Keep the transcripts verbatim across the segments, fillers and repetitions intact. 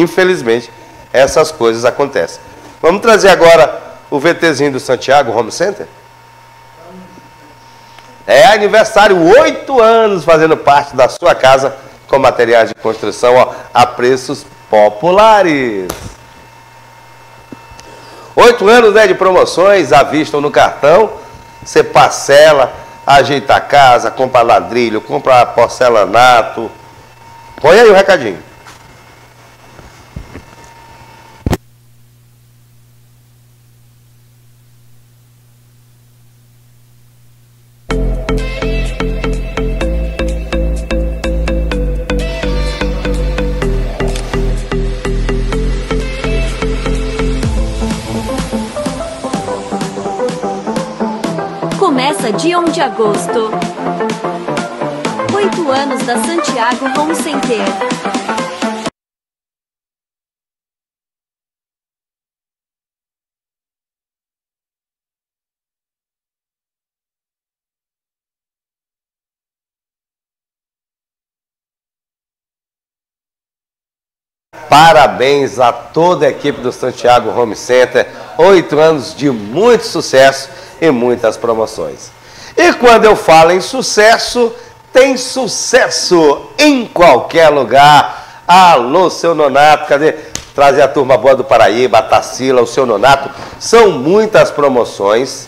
Infelizmente, essas coisas acontecem. Vamos trazer agora o VTzinho do Santiago Home Center? É aniversário, oito anos fazendo parte da sua casa com materiais de construção, ó, a preços populares. Oito anos, né, de promoções à vista ou no cartão. Você parcela, ajeita a casa, compra ladrilho, compra porcelanato. Põe aí o recadinho. Começa dia um de agosto. Oito anos da Santiago Home Center. Parabéns a toda a equipe do Santiago Home Center. Oito anos de muito sucesso e muitas promoções. E quando eu falo em sucesso, tem sucesso em qualquer lugar. Alô, seu Nonato, cadê? Trazer a turma boa do Paraíba, a Tarsila, o seu Nonato. São muitas promoções.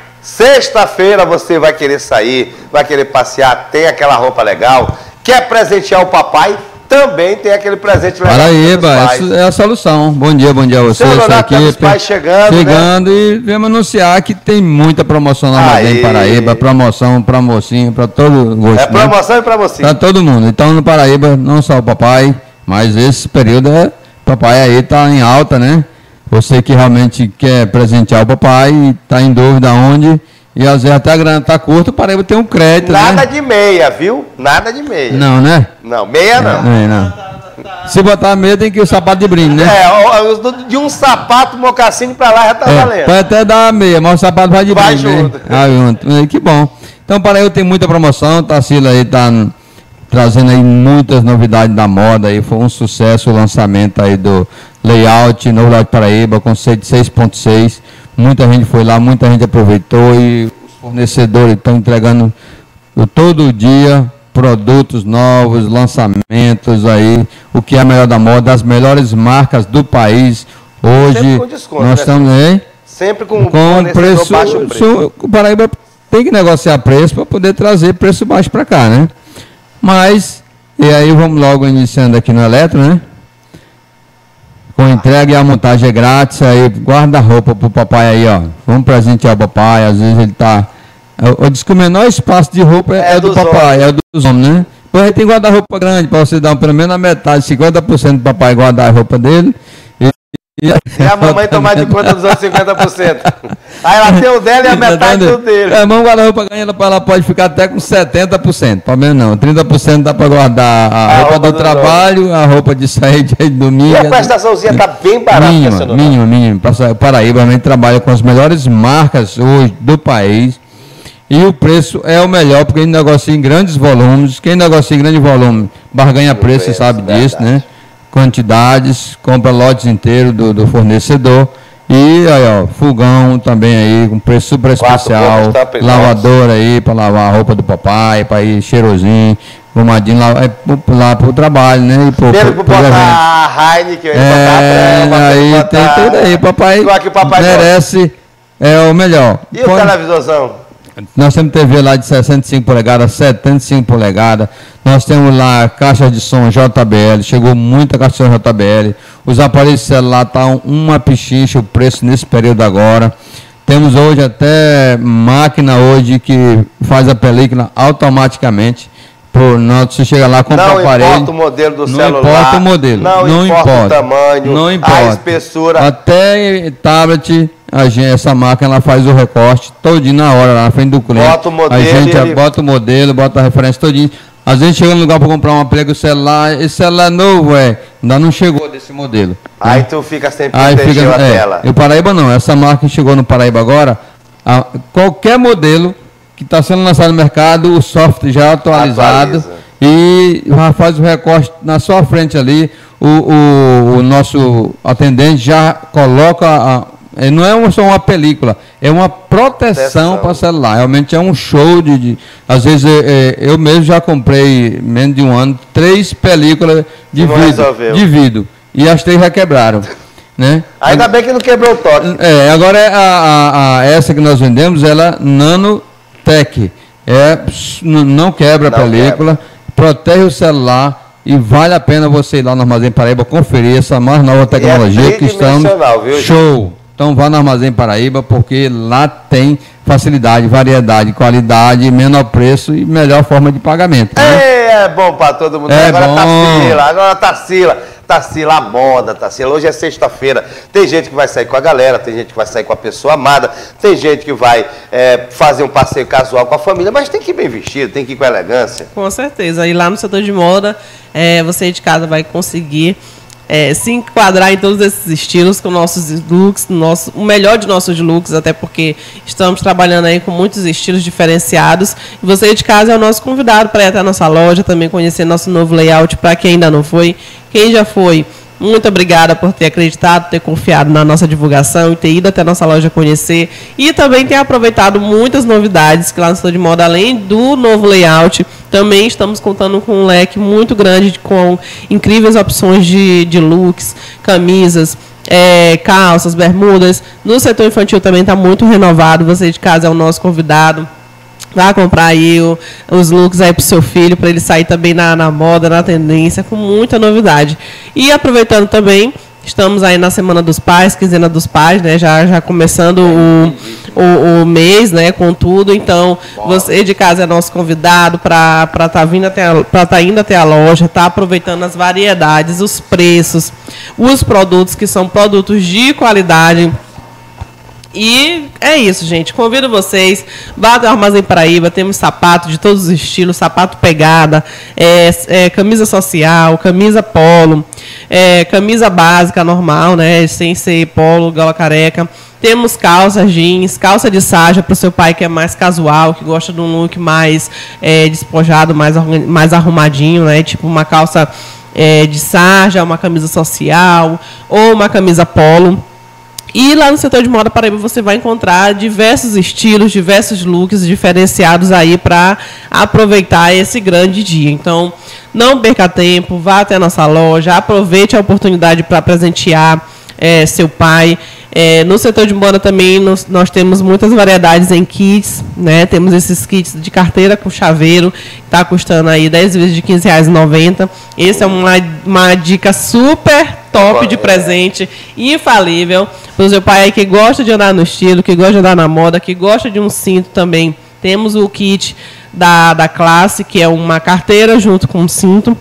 Sexta-feira você vai querer sair, vai querer passear, tem aquela roupa legal. Quer presentear o papai? Também tem aquele presente legal. Paraíba, essa é a solução. Bom dia, bom dia a vocês. Seu Nonato, aqui, os pais chegando, chegando, né? E vamos anunciar que tem muita promoção na Armazém Paraíba. Promoção para mocinho, para todo gosto. É promoção, né? E para mocinho. Para todo mundo. Então no Paraíba, não só o papai, mas esse período é, papai aí tá em alta, né? Você que realmente quer presentear o papai e tá em dúvida onde, e às vezes até a grana tá curta, o Paraíba tem um crédito, Nada né? de meia, viu? Nada de meia. Não, né? Não, meia não. É, não. Se botar meia, tem que ir o sapato de brinde, né? É, de um sapato, mocassim pra lá já tá é, valendo. Pode até dar meia, mas o sapato vai de vai brinde, junto. Né? Vai junto. Que bom. Então, para eu tem muita promoção, Tarsila aí tá trazendo aí muitas novidades da moda aí, foi um sucesso o lançamento aí do layout, novo layout Paraíba, conceito seis ponto seis. Muita gente foi lá, muita gente aproveitou e os fornecedores estão entregando todo dia produtos novos, lançamentos aí, o que é melhor da moda, as melhores marcas do país. Hoje Sempre com desconto, nós né? estamos aí Sempre com, com preço, baixo preço. O Paraíba tem que negociar preço para poder trazer preço baixo para cá, né? Mas, e aí vamos logo iniciando aqui no Eletro, né? Com entrega e a montagem é grátis, aí guarda-roupa pro papai aí, ó. Vamos presentear o papai, às vezes ele tá... Eu, eu disse que o menor espaço de roupa é, É é do dos papai, homens. é dos homens, né? Depois a gente tem guarda-roupa grande, para você dar pelo menos a metade, cinquenta por cento do papai guardar a roupa dele. E, E a mamãe tomar de conta dos outros cinquenta por cento. Aí ela tem o dela e a metade do dele. É, mão guarda-roupa ganha, ela, ela pode ficar até com setenta por cento. Pelo menos não. trinta por cento dá para guardar a, a roupa, roupa do, do trabalho, dono. A roupa de sair de domingo. E a prestaçãozinha está bem barata, mínima, mínima, mínima. Paraíba, a gente trabalha com as melhores marcas hoje do país. E o preço é o melhor, porque a gente negocia em grandes volumes. Quem negocia em grande volume, barganha preço, você sabe disso, né? Quantidades, compra lotes inteiros do, do fornecedor. E aí, ó, fogão também aí, com preço super especial. Lavador aí, para lavar a roupa do papai, para ir cheirosinho, arrumadinho lá, é, lá pro trabalho, né? E pro, Pelo pro, pro botar a Heineken, é, botar a aí botar... tem tudo aí, papai, papai merece, é o melhor. E Pode... o televisorzão? Nós temos T V lá de sessenta e cinco polegadas, setenta e cinco polegadas. Nós temos lá caixa de som J B L, chegou muita caixa de som J B L. Os aparelhos de celular estão uma pichincha o preço nesse período agora. Temos hoje até máquina hoje que faz a película automaticamente. Por, não, você chega lá, compra o aparelho. Não importa o modelo do não celular. Não importa o modelo. Não, não importa, importa o tamanho, não importa. a espessura. Até tablet, a gente, essa máquina ela faz o recorte todinho na hora, lá na frente do cliente. Bota o modelo. A gente ele... bota o modelo, bota a referência todinho. Às vezes chega no lugar para comprar um aparelho celular, esse celular é novo, é, ainda não chegou desse modelo. Aí né? tu fica sem Aí proteger fica, a é, tela. E o Paraíba não, essa marca que chegou no Paraíba agora, a, qualquer modelo que está sendo lançado no mercado, o software já é atualizado. Atualiza. E já faz o recorte na sua frente ali, o, o, o nosso atendente já coloca, a, não é só uma película, é uma proteção para celular. Realmente é um show de... de às vezes é, eu mesmo já comprei, menos de um ano, três películas de vidro, de vidro. E as três já quebraram. Né? Ainda bem que não quebrou o toque. É, agora a, a, a, essa que nós vendemos, ela Nanotech. É, não quebra a película, quebra. Protege o celular. E vale a pena você ir lá no Armazém Paraíba conferir essa mais nova tecnologia, é que estamos viu, show. Então vá no Armazém Paraíba, porque lá tem facilidade, variedade, qualidade, menor preço e melhor forma de pagamento. Né? É, é bom para todo mundo. É agora bom. Tarsila, agora Tarsila. Tarsila, a moda, Tarsila. Hoje é sexta-feira. Tem gente que vai sair com a galera, tem gente que vai sair com a pessoa amada, tem gente que vai é, fazer um passeio casual com a família, mas tem que ir bem vestido, tem que ir com elegância. Com certeza. E lá no setor de moda, é, você de casa vai conseguir é, se enquadrar em todos esses estilos com nossos looks, nosso, o melhor de nossos looks, até porque estamos trabalhando aí com muitos estilos diferenciados. E você de casa é o nosso convidado para ir até a nossa loja, também conhecer nosso novo layout para quem ainda não foi. Quem já foi, muito obrigada por ter acreditado, ter confiado na nossa divulgação e ter ido até a nossa loja conhecer. E também ter aproveitado muitas novidades, que lá no setor de moda, além do novo layout, também estamos contando com um leque muito grande, com incríveis opções de, de looks, camisas, é, calças, bermudas. No setor infantil também está muito renovado, você de casa é o nosso convidado. Vá comprar aí o, os looks aí pro seu filho, para ele sair também na, na moda, na tendência, com muita novidade. E aproveitando também, estamos aí na Semana dos Pais, quinzena dos Pais, né? Já, já começando o, o, o mês, né? Com tudo. Então, você de casa é nosso convidado para estar tá vindo até para tá indo até a loja, tá aproveitando as variedades, os preços, os produtos que são produtos de qualidade. E é isso, gente. Convido vocês, vá até o Armazém Paraíba, temos sapato de todos os estilos, sapato pegada, é, é, camisa social, camisa polo, é, camisa básica normal, né, sem ser polo, gola careca. Temos calças jeans, calça de sarja para o seu pai que é mais casual, que gosta de um look mais é, despojado, mais, mais arrumadinho, né, tipo uma calça é, de sarja, uma camisa social ou uma camisa polo. E lá no setor de moda Paraíba você vai encontrar diversos estilos, diversos looks diferenciados aí para aproveitar esse grande dia. Então, não perca tempo, vá até a nossa loja, aproveite a oportunidade para presentear é, seu pai. É, no setor de moda também nós, nós temos muitas variedades em kits, né? Temos esses kits de carteira com chaveiro, está custando aí dez vezes de quinze reais e noventa centavos. Essa é uma, uma dica super top de presente, infalível, para o seu pai aí que gosta de andar no estilo, que gosta de andar na moda, que gosta de um cinto também. Temos o kit da, da classe, que é uma carteira junto com um cinto.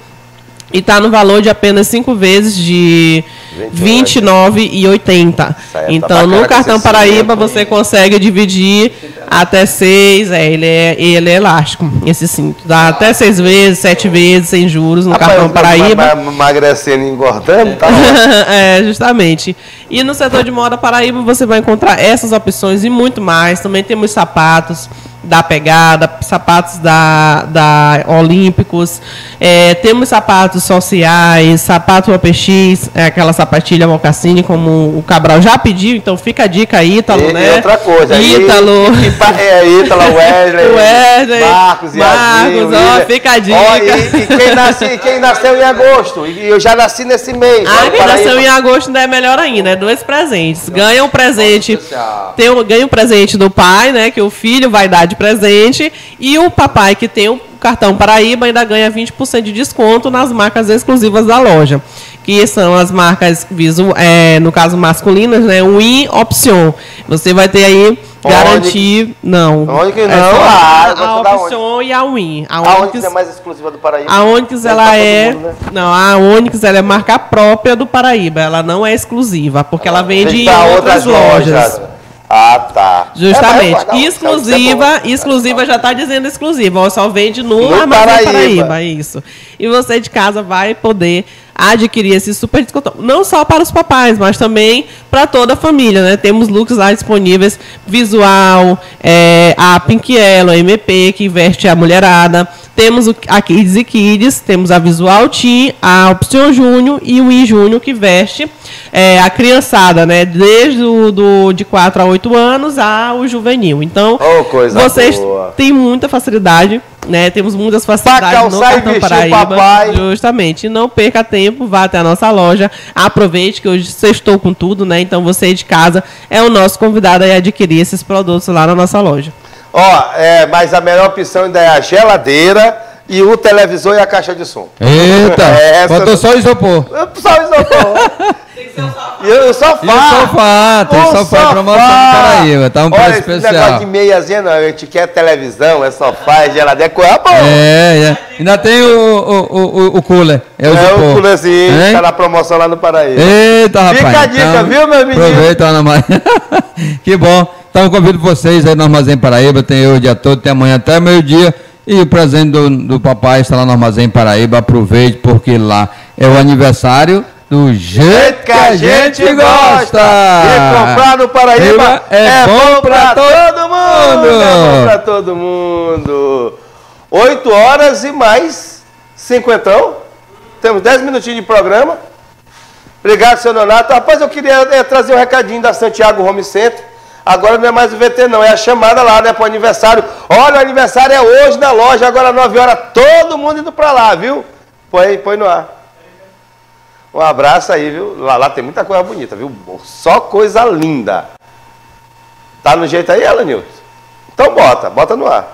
E está no valor de apenas cinco vezes de vinte e nove reais e oitenta centavos. Então, no cartão Paraíba, você consegue dividir até seis. É, ele, é, ele é elástico, esse cinto. Dá até seis vezes, sete vezes, sem juros, no Rapaz, cartão Paraíba. Emagrecendo e engordando, tá? É, justamente. E no setor de moda Paraíba, você vai encontrar essas opções e muito mais. Também temos sapatos da Pegada, sapatos da, da Olímpicos, é, temos sapatos sociais, sapato O P X, é aquela sapatilha mocassim, como o Cabral já pediu, então fica a dica, Ítalo, e, né? E outra coisa, Ítalo. E, é, Ítalo, Wesley, Wesley, Marcos, Marcos, ó, fica a dica. Ó, e, e quem, nasce, quem nasceu em agosto, e eu já nasci nesse mês. Ah, quem nasceu em agosto ainda é melhor ainda, é dois presentes. Ganha um presente, tem um, ganha um presente do pai, né, que o filho vai dar de presente, e o papai que tem o cartão Paraíba ainda ganha vinte por cento de desconto nas marcas exclusivas da loja, que são as marcas, visu, é, no caso masculinas, né, Win Option. Você vai ter aí garantir... Onde? Não. Onde que não? É ah, a, a Option e a Win. A, a Onix é mais exclusiva do Paraíba. A Onix, ela é... Mundo, né? Não, a Onix, ela é marca própria do Paraíba. Ela não é exclusiva, porque ah, ela vende em outras, outras lojas. lojas. Ah, tá. Justamente. É, exclusiva, é exclusiva já está dizendo exclusiva. Só vende no, no Armazém Paraíba. Paraíba. Isso. E você de casa vai poder adquirir esse super desconto, não só para os papais, mas também para toda a família, né? Temos looks lá disponíveis, visual, é, a Pink Yellow, a M P, que veste a mulherada. Temos a Kids e Kids, temos a Visual Teen, a Option Júnior e o I Júnior, que veste é, a criançada, né? Desde o do, de quatro a oito anos ao juvenil. Então, oh, coisa vocês boa. têm muita facilidade, né? Temos muitas facilidades no cartão Paraíba. Justamente. E não perca tempo, vá até a nossa loja. Aproveite que hoje sextou com tudo, né? Então, você de casa é o nosso convidado a adquirir esses produtos lá na nossa loja. Ó, é, mas a melhor opção ainda é a geladeira e o televisor e a caixa de som. Eita, é botou só o isopor. Só o isopor. Tem que ser o sofá. E o sofá. E o sofá, tem o sofá em promoção no Paraíba, tá um preço Olha, especial. Esse negócio de meiazinha não, a gente quer televisão, é sofá, é geladeira, coisa boa. É, é. Ainda tem o, o, o, o cooler. É o, é o coolerzinho, hein? Tá na promoção lá no Paraíba. Eita, rapaz. Fica a dica, então, viu, meu menino? Aproveita, Ana Maria. Que bom. Então, convido vocês aí no Armazém Paraíba, tem hoje o dia todo, tem amanhã até meio-dia. E o presente do, do papai está lá no Armazém Paraíba. Aproveite, porque lá é o aniversário do jeito que a gente gosta. E comprar no Paraíba é, é bom para todo mundo. É bom para todo mundo. Oito horas e mais cinquentão. Temos dez minutinhos de programa. Obrigado, seu Donato. Rapaz, eu queria é, trazer um recadinho da Santiago Home Center. Agora não é mais o V T não, é a chamada lá, né, para o aniversário. Olha, o aniversário é hoje na loja, agora nove horas, todo mundo indo para lá, viu? Põe, põe no ar. Um abraço aí, viu? Lá, lá tem muita coisa bonita, viu? Só coisa linda. Tá no jeito aí, Elenilton? Então bota, bota no ar.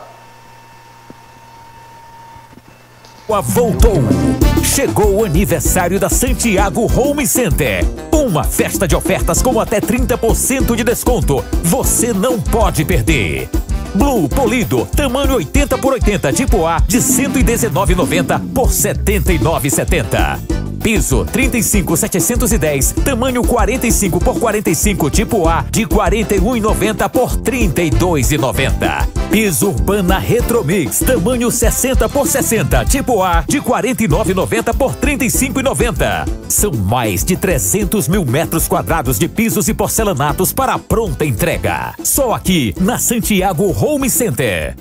Voltou! Chegou o aniversário da Santiago Home Center. Uma festa de ofertas com até trinta por cento de desconto. Você não pode perder. Blue polido, tamanho oitenta por oitenta, tipo A, de cento e dezenove reais e noventa centavos por setenta e nove reais e setenta centavos. Piso trinta e cinco mil setecentos e dez, tamanho quarenta e cinco por quarenta e cinco, tipo A, de quarenta e um reais e noventa centavos por trinta e dois reais e noventa centavos. Piso Urbana Retromix, tamanho sessenta por sessenta, tipo A, de quarenta e nove reais e noventa centavos por trinta e cinco reais e noventa centavos. São mais de trezentos mil metros quadrados de pisos e porcelanatos para pronta entrega. Só aqui na Santiago Home Center.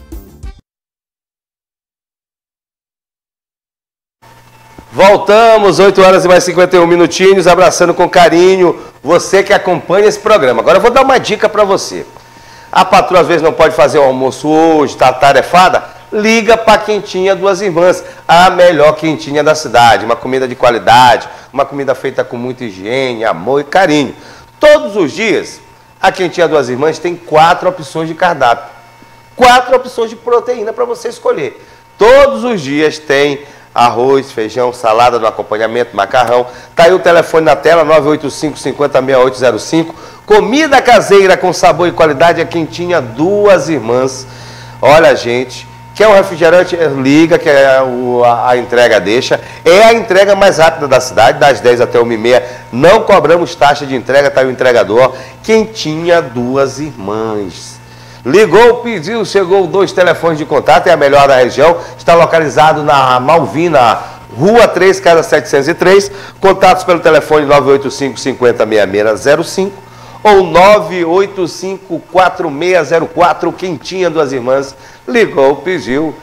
Voltamos, oito horas e mais cinquenta e um minutinhos, abraçando com carinho você que acompanha esse programa. Agora eu vou dar uma dica para você. A patroa às vezes não pode fazer o almoço hoje, está tarefada? Liga para a Quentinha Duas Irmãs, a melhor quentinha da cidade. Uma comida de qualidade, uma comida feita com muita higiene, amor e carinho. Todos os dias, a Quentinha Duas Irmãs tem quatro opções de cardápio. Quatro opções de proteína para você escolher. Todos os dias tem arroz, feijão, salada no acompanhamento, macarrão. Tá aí o telefone na tela, nove oito cinco, cinquenta, sessenta e oito zero cinco. Comida caseira com sabor e qualidade, a Quentinha Duas Irmãs. Olha, gente, quer um refrigerante? Liga, que é o, a, a entrega deixa. É a entrega mais rápida da cidade, das dez até uma e meia. Não cobramos taxa de entrega, tá aí o entregador. Quentinha Duas Irmãs. Ligou, pediu, chegou dois telefones de contato, é a melhor da região. Está localizado na Malvina, Rua três, casa setecentos e três. Contatos pelo telefone nove oito cinco, cinquenta, sessenta e seis zero cinco ou nove oito cinco, quatro seis zero quatro. Quentinha Duas Irmãs. Ligou, pediu,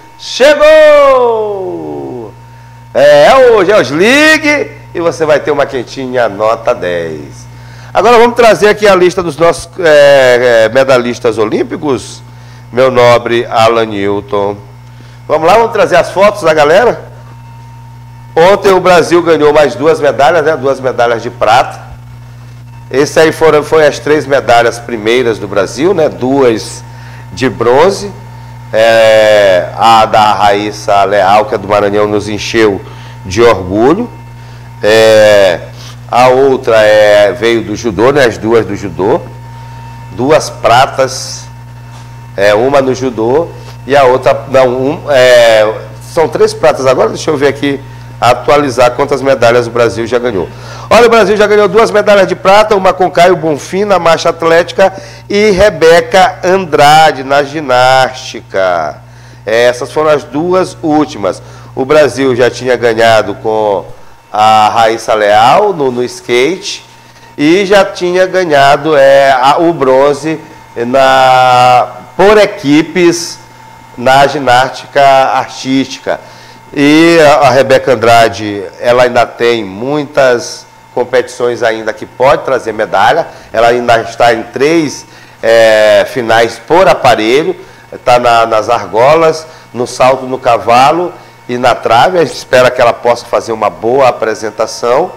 chegou! É hoje, é hoje. Ligue e você vai ter uma quentinha nota dez. Agora vamos trazer aqui a lista dos nossos é, é, medalhistas olímpicos, meu nobre Alanilton. Vamos lá, vamos trazer as fotos da galera. Ontem o Brasil ganhou mais duas medalhas, né? Duas medalhas de prata. Esse aí foram foi as três medalhas primeiras do Brasil, né? Duas de bronze. É, a da Raíssa Leal, que é do Maranhão, nos encheu de orgulho. É... A outra é, veio do judô, né? As duas do judô. Duas pratas, é, uma no judô e a outra... Não, um, é, são três pratas agora. Deixa eu ver aqui, atualizar quantas medalhas o Brasil já ganhou. Olha, o Brasil já ganhou duas medalhas de prata, uma com Caio Bonfim na marcha atlética e Rebeca Andrade na ginástica. É, essas foram as duas últimas. O Brasil já tinha ganhado com... a Raíssa Leal no, no skate e já tinha ganhado é, a, o bronze na, por equipes na ginástica artística. E a, a Rebeca Andrade, ela ainda tem muitas competições ainda que pode trazer medalha, ela ainda está em três é, finais por aparelho, está na, nas argolas, no salto no cavalo e na trave. A gente espera que ela possa fazer uma boa apresentação.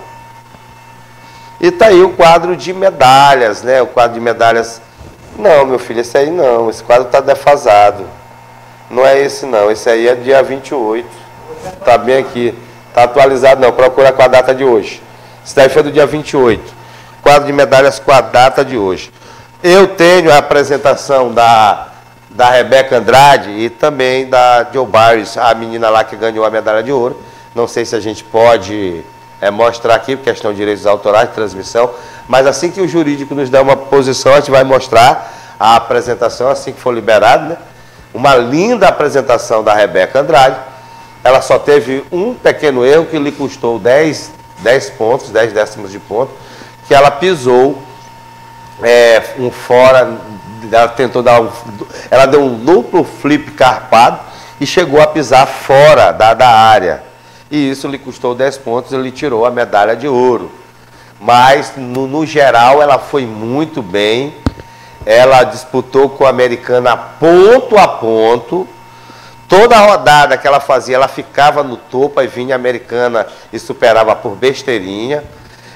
E está aí o quadro de medalhas, né? O quadro de medalhas. Não, meu filho, esse aí não. Esse quadro está defasado. Não é esse não. Esse aí é dia vinte e oito. Está bem aqui. Está atualizado não. Procura com a data de hoje. Esse daí foi do dia vinte e oito. Quadro de medalhas com a data de hoje. Eu tenho a apresentação da... da Rebeca Andrade e também da Joe Barres, a menina lá que ganhou a medalha de ouro. Não sei se a gente pode é, mostrar aqui, por questão de direitos autorais de transmissão, mas assim que o jurídico nos der uma posição, a gente vai mostrar a apresentação, assim que for liberado, né? Uma linda apresentação da Rebeca Andrade. Ela só teve um pequeno erro que lhe custou dez, dez pontos, dez décimos de ponto, que ela pisou é, um fora... Ela tentou dar um, ela deu um duplo flip carpado e chegou a pisar fora da, da área. E isso lhe custou dez pontos, ele tirou a medalha de ouro. Mas, no, no geral, ela foi muito bem. Ela disputou com a americana ponto a ponto. Toda a rodada que ela fazia, ela ficava no topo, aí vinha a americana e superava por besteirinha.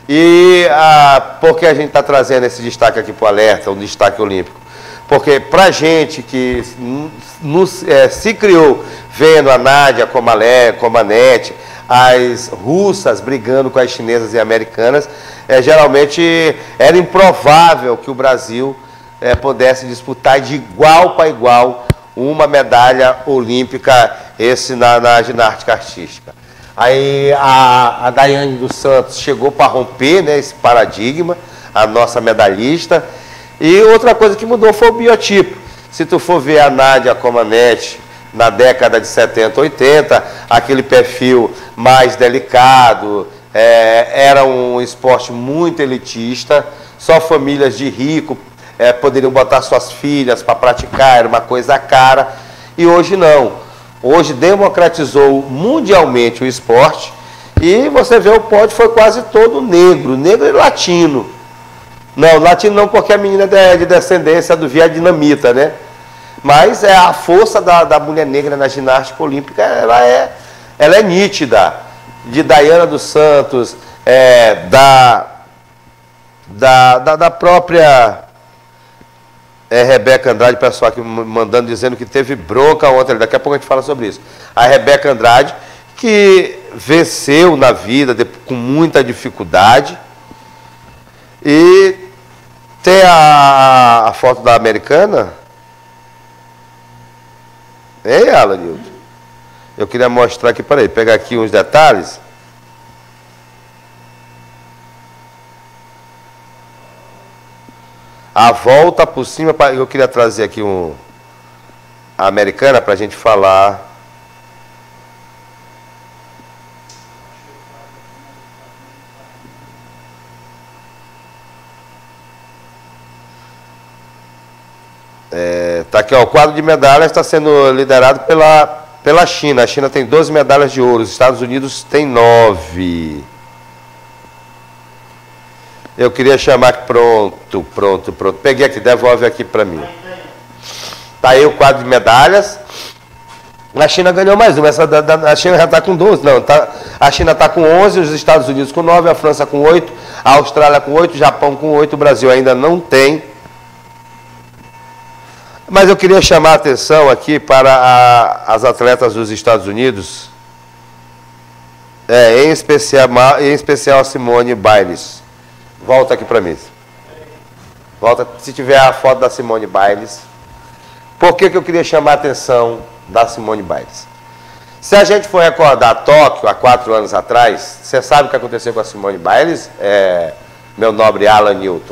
E ah, por que a gente está trazendo esse destaque aqui para o Alerta, um destaque olímpico? Porque para gente que nos, é, se criou vendo a Nádia Comaneci, as russas brigando com as chinesas e americanas, é, geralmente era improvável que o Brasil é, pudesse disputar de igual para igual uma medalha olímpica, esse na, na ginástica artística. Aí a, a Daiane dos Santos chegou para romper, né, esse paradigma, a nossa medalhista. E outra coisa que mudou foi o biotipo. Se tu for ver a Nádia Comaneci na década de setenta, oitenta, aquele perfil mais delicado, é, era um esporte muito elitista, só famílias de rico é, poderiam botar suas filhas para praticar, era uma coisa cara. E hoje não. Hoje democratizou mundialmente o esporte e você vê o pódio foi quase todo negro, negro e latino. Não, latino não, porque a menina é de descendência do vietnamita, né? Mas é a força da, da mulher negra na ginástica olímpica, ela é, ela é nítida. De Daiane dos Santos, é, da, da, da, da própria é, Rebeca Andrade, pessoal aqui mandando, dizendo que teve bronca ontem, daqui a pouco a gente fala sobre isso. A Rebeca Andrade, que venceu na vida de, com muita dificuldade. E tem a, a foto da americana. Ei, Alanilton? Eu queria mostrar aqui, peraí, pegar aqui uns detalhes. A volta por cima, eu queria trazer aqui um, a americana para a gente falar. Está aqui, ó, o quadro de medalhas está sendo liderado pela, pela China. A China tem doze medalhas de ouro, os Estados Unidos tem nove. Eu queria chamar... Pronto, pronto, pronto. Peguei aqui, devolve aqui para mim. Está aí o quadro de medalhas. A China ganhou mais uma. Essa da, da, a China já está com doze. Não, tá, a China está com onze, os Estados Unidos com nove, a França com oito, a Austrália com oito, o Japão com oito, o Brasil ainda não tem. Mas eu queria chamar a atenção aqui para a, as atletas dos Estados Unidos, é, em, especial, em especial a Simone Biles. Volta aqui para mim. Volta, se tiver a foto da Simone Biles. Por que, que eu queria chamar a atenção da Simone Biles? Se a gente for recordar Tóquio, há quatro anos atrás, você sabe o que aconteceu com a Simone Biles, é, meu nobre Alanilton?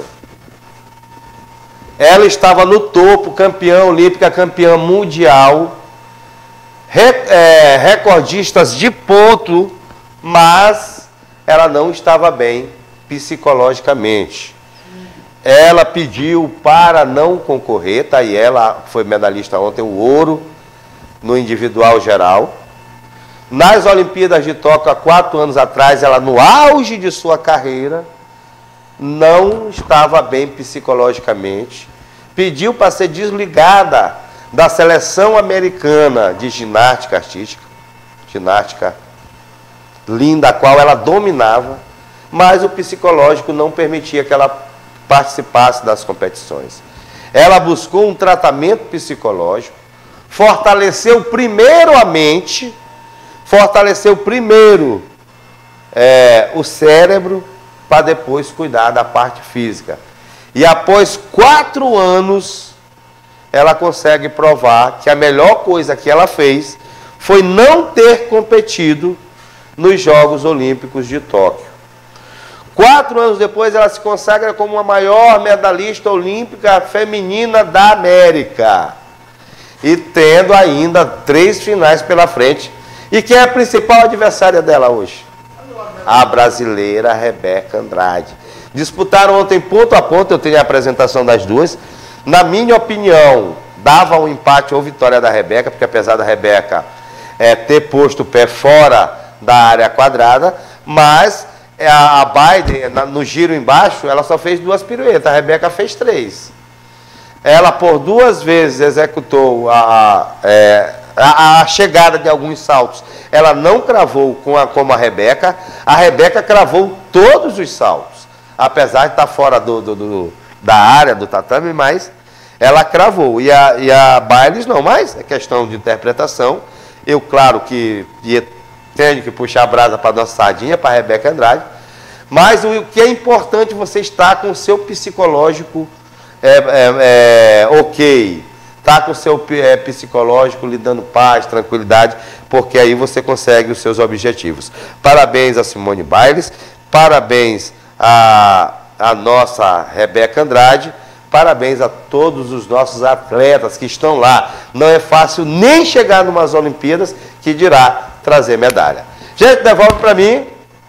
Ela estava no topo, campeã olímpica, campeã mundial, re, é, recordistas de ponto, mas ela não estava bem psicologicamente. Ela pediu para não concorrer, tá? E ela foi medalhista ontem, o ouro no individual geral. Nas Olimpíadas de Tóquio, há quatro anos atrás, ela no auge de sua carreira, não estava bem psicologicamente. Pediu para ser desligada da seleção americana de ginástica artística, ginástica linda, a qual ela dominava, mas o psicológico não permitia que ela participasse das competições. Ela buscou um tratamento psicológico, fortaleceu primeiro a mente, fortaleceu primeiro é, o cérebro, para depois cuidar da parte física. E após quatro anos, ela consegue provar que a melhor coisa que ela fez foi não ter competido nos Jogos Olímpicos de Tóquio. Quatro anos depois, ela se consagra como a maior medalhista olímpica feminina da América. E tendo ainda três finais pela frente. E quem é a principal adversária dela hoje? A brasileira Rebeca Andrade. Disputaram ontem ponto a ponto, eu tenho a apresentação das duas. Na minha opinião, dava um empate ou vitória da Rebeca, porque apesar da Rebeca é, ter posto o pé fora da área quadrada, mas a, a Biden, na, no giro embaixo, ela só fez duas piruetas, a Rebeca fez três. Ela por duas vezes executou a, é, a, a chegada de alguns saltos. Ela não cravou com a, como a Rebeca, a Rebeca cravou todos os saltos, apesar de estar fora do, do, do, da área do tatame, mas ela cravou. E a, e a Biles não, mas é questão de interpretação. Eu, claro que ia, tenho que puxar a brasa para a nossa sardinha, para a Rebeca Andrade, mas o que é importante você estar com o seu psicológico é, é, é, ok, tá com o seu é, psicológico lhe dando paz, tranquilidade, porque aí você consegue os seus objetivos. Parabéns a Simone Biles, parabéns a, a nossa Rebeca Andrade, parabéns a todos os nossos atletas que estão lá. Não é fácil nem chegar numas Olimpíadas, que dirá trazer medalha. Gente, devolve para mim.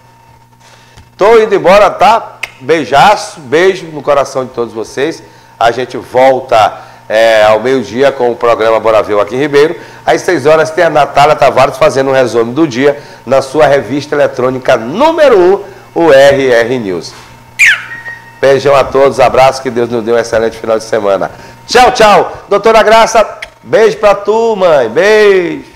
Estou indo embora, tá? Beijaço, beijo no coração de todos vocês. A gente volta é, ao meio-dia com o programa Bora Ver aqui em Ribeiro. Às seis horas tem a Natália Tavares fazendo um resumo do dia na sua revista eletrônica número um, o R R News. Beijão a todos, abraço, que Deus nos dê um excelente final de semana. Tchau, tchau. Doutora Graça, beijo pra tu, mãe. Beijo.